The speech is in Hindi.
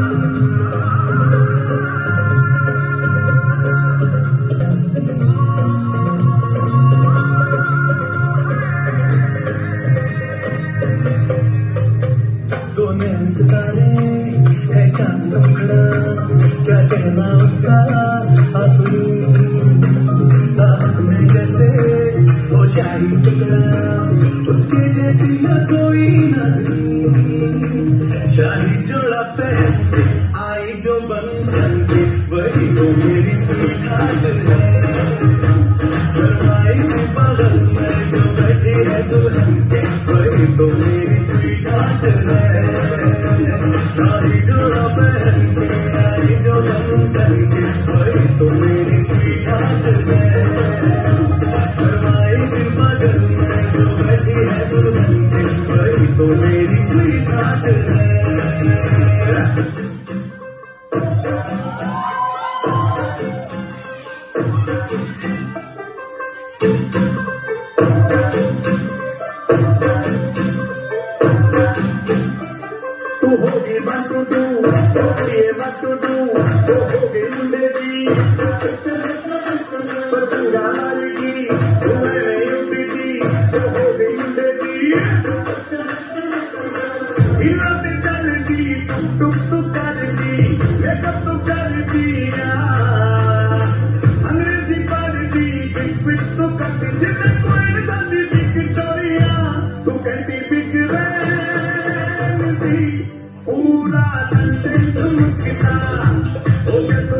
सितारे है चांद सा मुखड़ा, क्या कहना उसका आफरी में जैसे वो शाही टुकड़ा, उसके जैसी न कोई नजर। शाही जोड़ा पहन के आई जो बंधन के, वही तो मेरी स्वीटहार्ट है। शर्माई सी बगल में जो बैठी है दुल्हन के, वही तो मेरी स्वीटहार्ट है। शाही जोड़ा पहन के आई जो बंधन के, वही तो मेरी स्वीटहार्ट है। शर्माई सी बगल में जो बैठी है दुल्हन के, वही तो मेरी स्वीटहार्ट है। तू होगी बात टू टू, ये बात टू टू, तो होगी मुंडे की पर पूरा मारेगी, तुम्हें नहीं उठेगी, तो होगी मुंडे की। हीरा पे चलती टुक टुक टुक करती, मेकअप तो करती, अंग्रेजी पढ़ती, पिक पिक तो करती, जिन्हें कोई नहीं विक्टोरिया, तू कहती बिग पूरा कंटेंट मुकता हो गया।